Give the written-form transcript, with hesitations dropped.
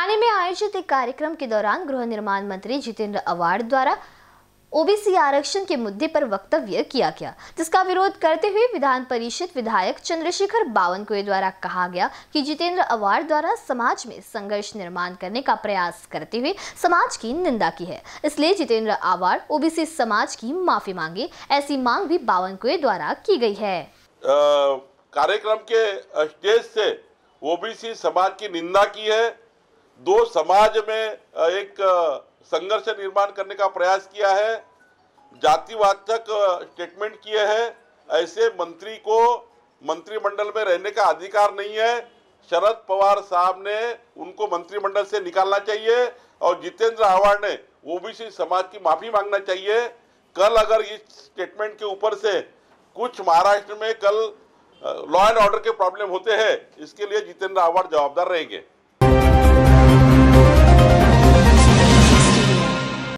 ठाणे में आयोजित एक कार्यक्रम के दौरान गृह निर्माण मंत्री जितेंद्र आव्हाड द्वारा ओबीसी आरक्षण के मुद्दे पर वक्तव्य किया गया, जिसका विरोध करते हुए विधान परिषद विधायक चंद्रशेखर बावनकुळे द्वारा कहा गया कि जितेंद्र आव्हाड द्वारा समाज में संघर्ष निर्माण करने का प्रयास करते हुए समाज की निंदा की है। इसलिए जितेंद्र आव्हाड ओबीसी समाज की माफी मांगे, ऐसी मांग भी बावनकुळे द्वारा की गई है। कार्यक्रम के स्टेज से ओबीसी समाज की निंदा की है, दो समाज में एक संघर्ष निर्माण करने का प्रयास किया है, जातिवाद तक स्टेटमेंट किए हैं। ऐसे मंत्री को मंत्रिमंडल में रहने का अधिकार नहीं है। शरद पवार साहब ने उनको मंत्रिमंडल से निकालना चाहिए और जितेंद्र आव्हाड ने ओबीसी समाज की माफी मांगना चाहिए। कल अगर इस स्टेटमेंट के ऊपर से कुछ महाराष्ट्र में कल लॉ एंड ऑर्डर के प्रॉब्लम होते हैं, इसके लिए जितेंद्र आव्हाड जवाबदार रहेंगे।